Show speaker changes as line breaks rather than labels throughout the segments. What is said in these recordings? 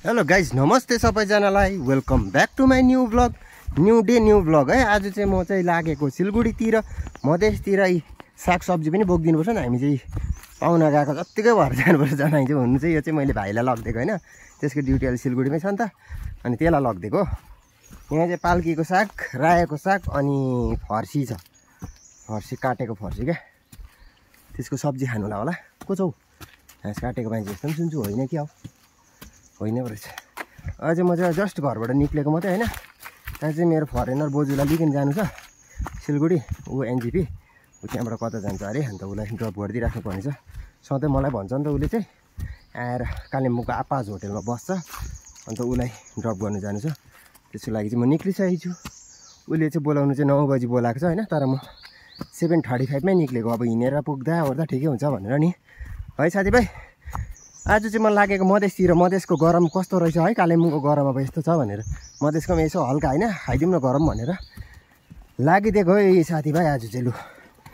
Hello guys, नमस्ते सबैजनालाई। Welcome back to my new blog, new day new blog है। आज चाहिँ म चाहिँ लागेको सिलगढीतिर, मधेसतिर सागसब्जी पनि बोकिदिनुपर्छ नि। हामी चाहिँ पाहुना गएको जत्तिकै भएर जानुपर्छ। जनाइ चाहिँ हुनु चाहिँ यो चाहिँ मैले भाइलाई लगिदिएको होइन, त्यसको ड्युटी अहिले सिलगढीमै छ नि त, अनि त्यसलाई लगिदिएको। यहाँ चाहिँ पाल्कीको साग, रायोको साग अनि फर्सी छ, फर्सी काटेको फर्सी क्या, त्यसको सब्जी खानुलाई होला। को छौ? घाँस काटेको मान्छे जस्तो पनि सुन्छु, होइन कि अब होइन रहेछ। अझै म चाहिँ जस्ट घरबाट निक्लेको मात्रै होइन। त्यहाँ चाहिँ मेरो फरेनर बोजूलाई लिइकन जानु छ सिलगढी, ऊ एनजिपी, ऊ त्यहाँबाट कता जान्छ अरे, अन्त उसलाई ड्रप गरिदिइराख्नु पर्ने छ। सधैँ मलाई भन्छ नि त उसले चाहिँ आएर कालिम्पोङको आपाज होटेलमा बस्छ, अन्त उसलाई ड्रप गर्नु जानु छ। त्यसको लागि चाहिँ म निक्लिसकेको छु। उसले चाहिँ बोलाउनु चाहिँ 9 बजी बोलाएको छ होइन, तर म 7:35मै निक्लेको। अब हिँडेर पुग्दा ओर्दा ठिकै हुन्छ भनेर नि है साथीभाइ। आज चाहिँ मलाई लागेको मधेसतिर, मधेसको गरम कस्तो रहेछ है, कालिम्पोङको गरम अब यस्तो छ भनेर, मधेसको यसो हल्का होइन खाइदिउँ न गरम भनेर लागिदिएको है साथीभाइ। आज चाहिँ लु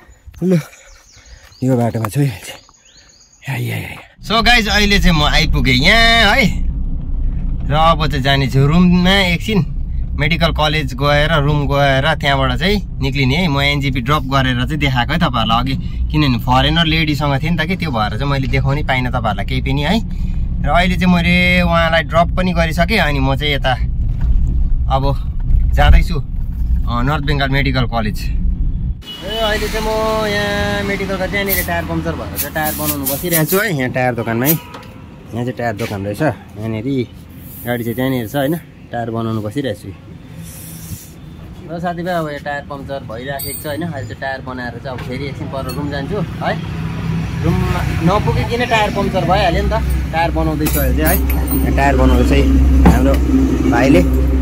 यो बाटोमा छु। सो गाइज, अहिले चाहिँ म आइपुगेँ यहाँ है, र अब चाहिँ जाने छु रुममा। एकछिन मेडिकल कलेज गएर रुम गएर त्यहाँबाट चाहिँ निक्लिने है। म एनजिपी ड्रप गरेर चाहिँ देखाएको है तपाईँहरूलाई अघि, किनभने फरेनर लेडीसँग थिएँ नि त कि, त्यो भएर चाहिँ मैले देखाउनै पाइनँ तपाईँहरूलाई केही पनि है। र अहिले चाहिँ मैले उहाँलाई ड्रप पनि गरिसकेँ, अनि म चाहिँ यता अब जाँदैछु नर्थ बेङ्गाल मेडिकल कलेज। अहिले चाहिँ म यहाँ मेडिकलको त्यहाँनिर टायर पम्चर भएर चाहिँ टायर बनाउनु बसिरहेको छु है। यहाँ टायर दोकानमै, यहाँ चाहिँ टायर दोकान रहेछ, यहाँनिर गाडी चाहिँ त्यहाँनिर छ होइन, टायर बनाउनु बसिरहेको छु। र साथीभाइ अब यो टायर पम्चर भइराखेको छ होइन, अहिले चाहिँ टायर बनाएर चाहिँ अब फेरि एकछिन पर रुम जान्छु है। रुममा नपुगिकन टायर पम्चर भइहाल्यो नि त, टायर बनाउँदैछु अहिले चाहिँ है। टायर बनाउँदैछ हाम्रो भाइले।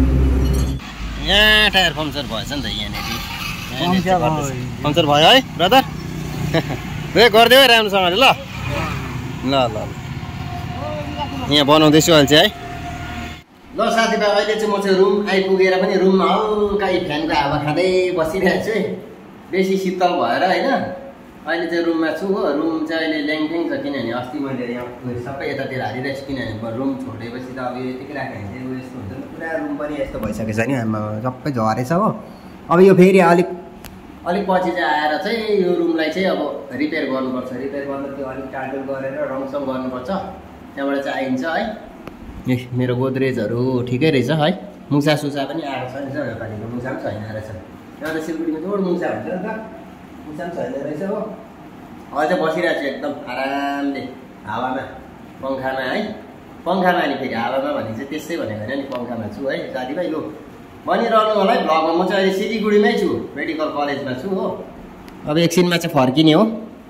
यहाँ टायर पम्चर भएछ नि त, यहाँनिर पम्चर भयो है ब्रदर। गरिदियो है राम्रोसँगले ल ल ल यहाँ बनाउँदैछु अहिले चाहिँ है। ल साथीभाइ, अहिले चाहिँ म चाहिँ रुम आइपुगेर पनि रुममा हल्का फ्यानको हावा खाँदै बसिरहेको छु है, बेसी शीतल भएर होइन। अहिले चाहिँ रुममा छु हो। रुम चाहिँ अहिले ल्याङफ्याङ छ, किनभने अस्ति मैले यहाँ सबै यतातिर हालिरहेको छु, किनभने रुम छोडेपछि त अब यो यतिकै राख्यो भने चाहिँ यस्तो हुन्छ नि, पुरा रुम पनि यस्तो भइसकेको छ नि, सबै झरेछ हो। अब यो फेरि अलिक पछि चाहिँ आएर चाहिँ यो रुमलाई चाहिँ अब रिपेयर गर्नुपर्छ। रिपेयर गर्दा त्यो अलिक टालटुल गरेर रङसङ गर्नुपर्छ, त्यहाँबाट चाहिँ आइन्छ है। ए मेरो गोदरेजहरू ठिकै रहेछ है, मुसा सुसा पनि आएको छ नि, नेपालीको मुसा पनि छैन रहेछ। यहाँ त सिलगढीमा जोड मुसा हुन्छ नि त, मुसा पनि छैन रहेछ हो। अहिले चाहिँ बसिरहेको छु एकदम आरामले हावामा, पङ्खामा है। पङ्खामा अनि फेरि हावामा भने चाहिँ त्यस्तै भनेको होइन नि, पङ्खामा छु है साथीभाइ। लु बनिरहनु होला है भ्लगमा। म चाहिँ अहिले सिलगढीमै छु, मेडिकल कलेजमा छु हो। अब एकछिनमा चाहिँ फर्किने हो,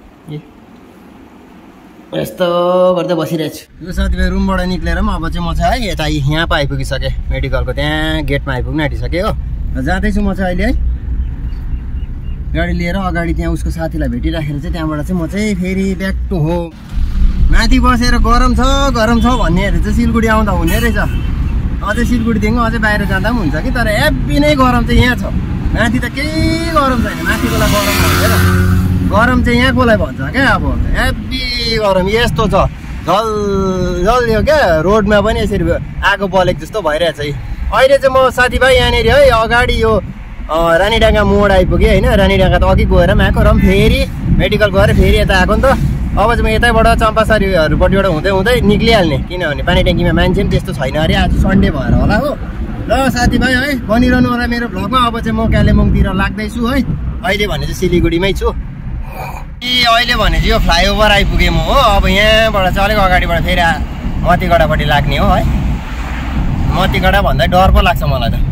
यस्तो गर्दै बसिरहेको छु। यो साथीभाइ रुमबाट निक्लेर पनि अब चाहिँ म चाहिँ है यता यहाँ पो आइपुगिसकेँ, मेडिकलको त्यहाँ गेटमा आइपुग्नु आँटिसकेँ हो। जाँदैछु म चाहिँ अहिले है, गाडी लिएर अगाडि त्यहाँ उसको साथीलाई भेटिराखेर चाहिँ त्यहाँबाट चाहिँ म चाहिँ फेरि ब्याक टु होम। माथि बसेर गरम छ भन्नेहरू चाहिँ सिलगढी आउँदा हुने रहेछ, अझै सिलगढीदेखि अझै बाहिर जाँदा पनि हुन्छ कि, तर हेभी नै गरम चाहिँ यहाँ छ। माथि त केही गरम छैन, माथिकोलाई गरम भन्छ, गरम चाहिँ यहाँकोलाई भन्छ क्या। अब हेभी गरम यस्तो छ, झल यो क्या, रोडमा पनि यसरी आगो बलेको जस्तो भइरहेछ। अहिले चाहिँ म साथीभाइ यहाँनिर है अगाडि यो रानीडाँगा मोड आइपुगेँ होइन। रानीडाँगा त अघि गएर पनि आएको, र फेरि मेडिकल गएर फेरि यता आएको नि त। अब चाहिँ म यतैबाट चम्पासरीहरूपट्टिबाट हुँदै निक्लिहाल्ने, किनभने पानी ट्याङ्कीमा मान्छे पनि त्यस्तो छैन अरे, आज सन्डे भएर होला हो। र साथीभाइ है बनिरहनु होला मेरो भ्लगमा। अब चाहिँ म कालिम्पोङतिर लाग्दैछु है, अहिले भने चाहिँ सिलगढीमै छु। अहिले भने चाहिँ यो फ्लाइओभर आइपुगेँ म हो। अब यहाँबाट चाहिँ अलिक अगाडिबाट फेरि मतिगढापट्टि लाग्ने हो है। मतिगढा भन्दा डर पो लाग्छ मलाई त।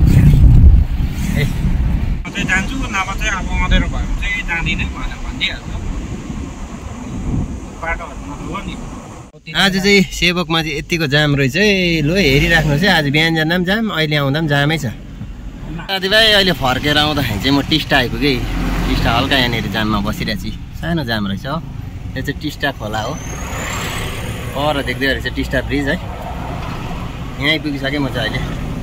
जान्छु नभए चाहिँ अब अँधेरो भयो भने चाहिँ जाँदिनँ भनेर भनिदिइहाल्छु।
आज चाहिँ सेवकमा चाहिँ यतिको जाम रहेछ है। ल हेरिराख्नुहोस् है, आज बिहान जाँदा पनि जाम, अहिले आउँदा पनि जामै छ साथीभाइ। अहिले फर्केर आउँदाखेरि चाहिँ म टिस्टा आइपुगेँ। टिस्टा हल्का यहाँनिर जाममा बसिरहेको छु, सानो जाम रहेछ हो। यो चाहिँ टिस्टा खोला हो, पर देख्दै रहेछ टिस्टा ब्रिज है। यहाँ आइपुगिसकेँ म चाहिँ अहिले।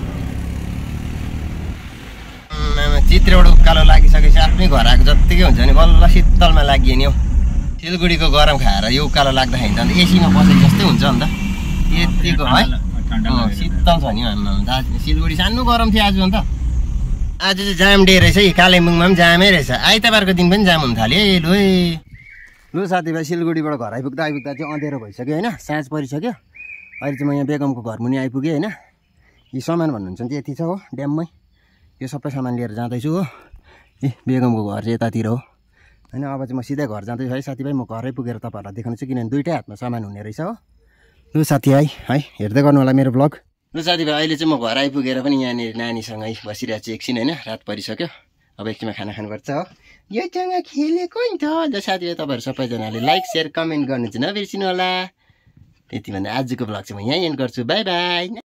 चित्रेबाट उकालो लागिसकेपछि आफ्नै घर आएको जत्तिकै हुन्छ नि, बल्ल शीतलमा लागि नि हो। सिलगढीको गरम खाएर यो उकालो लाग्दाखेरि त अन्त एसीमा बसेको जस्तै हुन्छ नि त, यतिको है। शीतल छ नि सिलगढी सानो गरम थियो आज अन्त आज चाहिँ जाम डे रहेछ है कालिम्पोङमा पनि जामै रहेछ आइतबारको दिन पनि जाम हुन थाल्यो है लु साथीभाइ सिलगढीबाट घर आइपुग्दा चाहिँ अँधेरो भइसक्यो होइन साँझ परिसक्यो अहिले चाहिँ म यहाँ बेगमको घर मुनि आइपुगेँ होइन यी सामान भन्नुहुन्छ नि यति छ हो ड्याममै यो सबै सामान लिएर जाँदैछु हो ए बेगमको घर चाहिँ यतातिर हो होइन अब चाहिँ म सिधै घर जाँदैछु है साथीभाइ म घरै पुगेर तपाईँहरूलाई देखाउँछु किनभने दुइटै हातमा सामान हुने रहेछ हो लु साथीभाइ है हेर्दै गर्नु होला मेरो ब्लग लु साथीभाइ अहिले चाहिँ म घर आइपुगेर पनि यहाँनिर नानीसँगै बसिरहेको छु एकछिन होइन रात परिसक्यो अब एकछिनमा खाना खानुपर्छ हो योसँग खेलेको नि त ल साथीभाइ तपाईँहरू सबैजनाले लाइक सेयर कमेन्ट गर्नु चाहिँ नबिर्सिनु होला त्यति भन्दा आजको ब्लग चाहिँ म यहीँ एन्ड गर्छु बाई बाई